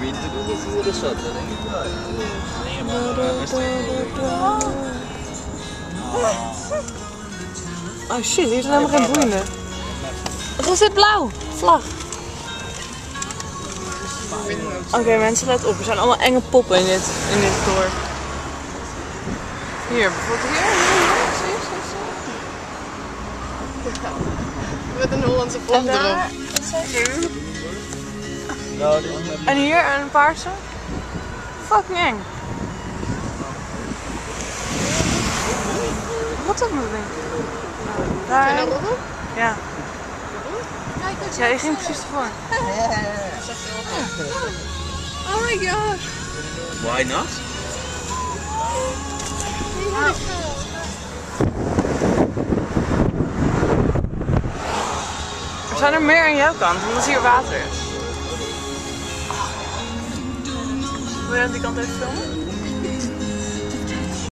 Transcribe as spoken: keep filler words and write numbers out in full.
winter doen of voor de zat, dat denk ik wel. Oh shit, hier zijn helemaal geen boeien. Wat is dit blauw? Vlag. Oké okay, mensen, let op. Er zijn allemaal enge poppen in dit, in dit dorp. Hier, bijvoorbeeld hier. Zie je, zie je, zie je. Met een Hollandse vlag erop. En hier een paarse. Fucking eng. Wat is dat ding? Daar. Ja. Ja, je ging precies ervoor. Oh my god. Why not? Er zijn er meer aan jouw kant, omdat hier water is. Wil je aan die kant even filmen?